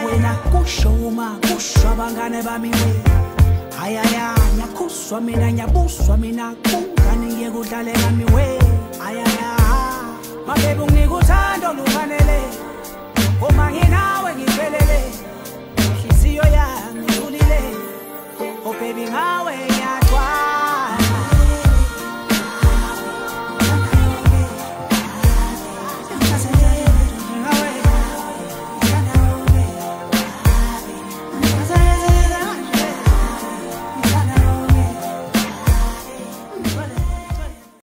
wena kusho uma kusho abangane bami we ayaya nyakuswa mina nyabuswa mina kungani ngiyekudlale ngami we ayaya my baby